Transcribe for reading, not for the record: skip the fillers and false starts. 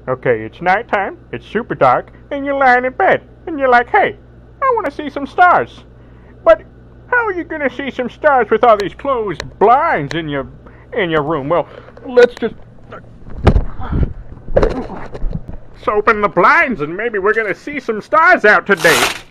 Okay, it's nighttime, it's super dark, and you're lying in bed, and you're like, hey, I want to see some stars. But how are you going to see some stars with all these closed blinds in your room? Well, let's open the blinds and maybe we're going to see some stars out today.